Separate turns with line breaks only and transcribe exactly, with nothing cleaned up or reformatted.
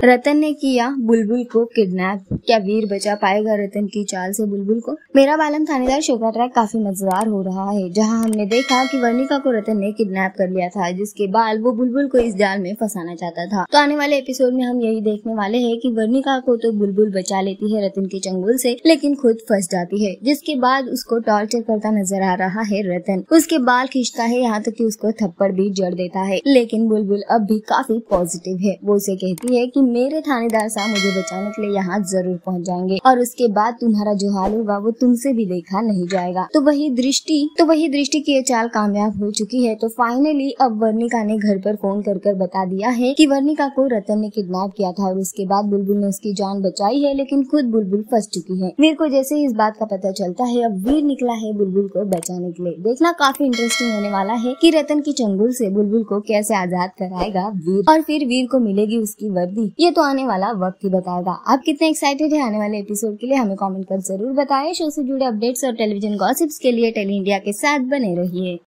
रतन ने किया बुलबुल को किडनैप, क्या वीर बचा पाएगा रतन की चाल से बुलबुल को। मेरा बालम थानेदार शो का ट्रैक काफी मजेदार हो रहा है, जहां हमने देखा कि वर्णिका को रतन ने किडनैप कर लिया था, जिसके बाद वो बुलबुल को इस जाल में फंसाना चाहता था। तो आने वाले एपिसोड में हम यही देखने वाले हैं कि वर्णिका को तो बुलबुल बचा लेती है रतन के चंगुल से, लेकिन खुद फंस जाती है, जिसके बाद उसको टॉर्चर करता नजर आ रहा है रतन। उसके बाल खींचता है, यहाँ तक कि उसको थप्पड़ भी जड़ देता है, लेकिन बुलबुल अब भी काफी पॉजिटिव है। वो उसे कहती है कि मेरे थानेदार साहब मुझे बचाने के लिए यहाँ जरूर पहुँच जाएंगे और उसके बाद तुम्हारा जो हाल होगा वो तुमसे भी देखा नहीं जाएगा। तो वही दृष्टि तो वही दृष्टि की ये चाल कामयाब हो चुकी है। तो फाइनली अब वर्णिका ने घर पर फोन कर कर बता दिया है कि वर्णिका को रतन ने किडनैप किया था और उसके बाद बुलबुल ने उसकी जान बचाई है, लेकिन खुद बुलबुल फंस चुकी है। वीर को जैसे ही इस बात का पता चलता है, अब वीर निकला है बुलबुल को बचाने के लिए। देखना काफी इंटरेस्टिंग होने वाला है कि रतन की चंगुल से बुलबुल को कैसे आजाद कराएगा वीर, और फिर वीर को मिलेगी उसकी वर्दी। ये तो आने वाला वक्त ही बताएगा। आप कितने एक्साइटेड है आने वाले एपिसोड के लिए, हमें कमेंट कर जरूर बताएं। शो से जुड़े अपडेट्स और टेलीविजन गॉसिप्स के लिए टेली इंडिया के साथ बने रहिए।